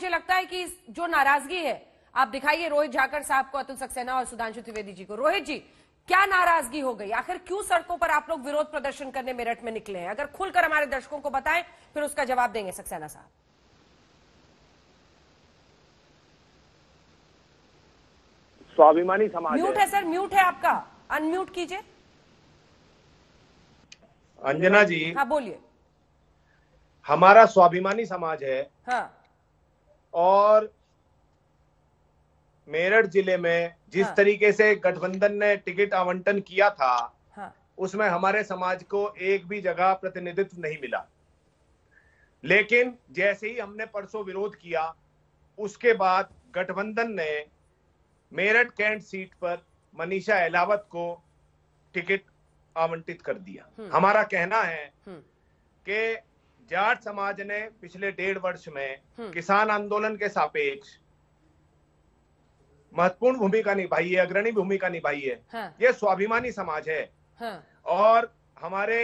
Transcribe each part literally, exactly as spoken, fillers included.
मुझे लगता है कि जो नाराजगी है, आप दिखाइए रोहित झाकड़ साहब को, अतुल सक्सेना और सुधांशु त्रिवेदी जी को। रोहित जी, क्या नाराजगी हो गई? आखिर क्यों सड़कों पर आप लोग विरोध प्रदर्शन करने मेरठ में निकले हैं? अगर खुलकर हमारे दर्शकों को बताएं, फिर उसका जवाब देंगे सक्सेना साहब। स्वाभिमानी समाज म्यूट है सर, म्यूट है आपका, अनम्यूट कीजिए। अंजना जी, हाँ बोलिए। हमारा स्वाभिमानी समाज है। हाँ। और मेरठ जिले में जिस हाँ। तरीके से गठबंधन ने टिकट आवंटन किया था, हाँ। उसमें हमारे समाज को एक भी जगह प्रतिनिधित्व नहीं मिला। लेकिन जैसे ही हमने परसों विरोध किया, उसके बाद गठबंधन ने मेरठ कैंट सीट पर मनीषा अहलावत को टिकट आवंटित कर दिया। हमारा कहना है कि जाट समाज ने पिछले डेढ़ वर्ष में किसान आंदोलन के सापेक्ष महत्वपूर्ण भूमिका निभाई है, अग्रणी भूमिका निभाई है। हाँ। यह स्वाभिमानी समाज है। हाँ। और हमारे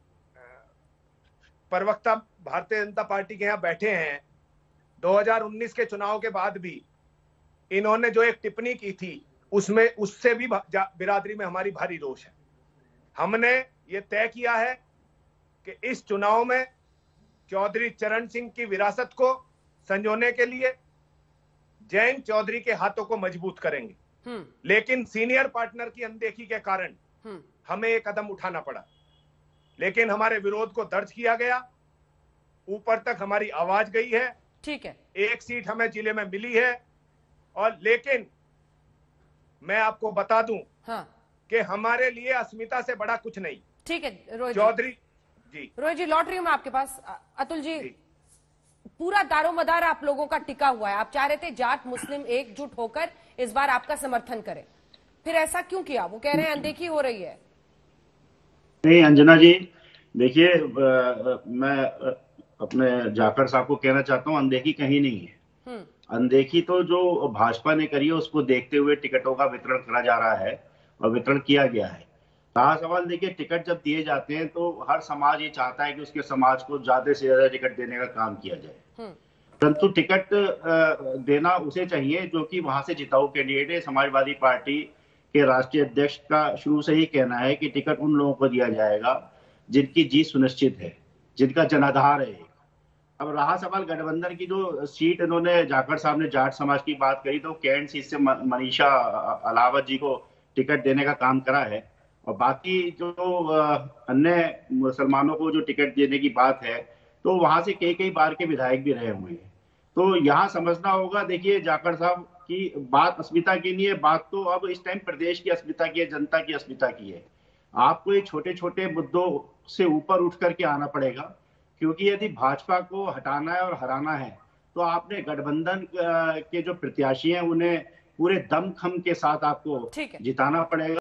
प्रवक्ता भारतीय जनता पार्टी के यहाँ बैठे हैं। दो हज़ार उन्नीस के चुनाव के बाद भी इन्होंने जो एक टिप्पणी की थी, उसमें उससे भी बिरादरी में हमारी भारी रोष है। हमने ये तय किया है कि इस चुनाव में चौधरी चरण सिंह की विरासत को संजोने के लिए जयंत चौधरी के हाथों को मजबूत करेंगे। लेकिन सीनियर पार्टनर की अनदेखी के कारण हमें एक कदम उठाना पड़ा। लेकिन हमारे विरोध को दर्ज किया गया, ऊपर तक हमारी आवाज गई है। ठीक है, एक सीट हमें जिले में मिली है। और लेकिन मैं आपको बता दूं, हाँ, कि हमारे लिए अस्मिता से बड़ा कुछ नहीं। ठीक है रोहित चौधरी जी। रोहित जी, लौट रही हूं मैं आपके पास। अतुल जी, जी, पूरा दारोमदार आप लोगों का टिका हुआ है। आप चाह रहे थे जाट मुस्लिम एकजुट होकर इस बार आपका समर्थन करें, फिर ऐसा क्यों किया? वो कह रहे हैं अनदेखी हो रही है। नहीं अंजना जी, देखिए, मैं अपने जाखड़ साहब को कहना चाहता हूं, अनदेखी कहीं नहीं है। अनदेखी तो जो भाजपा ने करी है, उसको देखते हुए टिकटों का वितरण करा जा रहा है और वितरण किया गया है। रहा सवाल, देखिए, टिकट जब दिए जाते हैं तो हर समाज ये चाहता है कि उसके समाज को ज्यादा से ज्यादा टिकट देने का काम किया जाए। परंतु टिकट देना उसे चाहिए जो कि वहां से जिताऊ कैंडिडेट है। समाजवादी पार्टी के राष्ट्रीय अध्यक्ष का शुरू से ही कहना है कि टिकट उन लोगों को दिया जाएगा जिनकी जीत सुनिश्चित है, जिनका जनाधार है। अब रहा सवाल गठबंधन की जो सीट इन्होंने जाखड़ साहब ने जाट समाज की बात करी, तो कैंट सीट से मनीषा अहलावत जी को टिकट देने का काम करा है। और बाकी जो अन्य मुसलमानों को जो टिकट देने की बात है, तो वहां से कई कई बार के विधायक भी रहे हुए हैं। तो यहाँ समझना होगा, देखिए, जाखड़ साहब की बात अस्मिता की नहीं है, बात तो अब इस टाइम प्रदेश की अस्मिता की है, जनता की अस्मिता की है। आपको ये छोटे छोटे मुद्दों से ऊपर उठ करके आना पड़ेगा, क्योंकि यदि भाजपा को हटाना है और हराना है तो आपने गठबंधन के जो प्रत्याशी हैं उन्हें पूरे दमखम के साथ आपको जिताना पड़ेगा।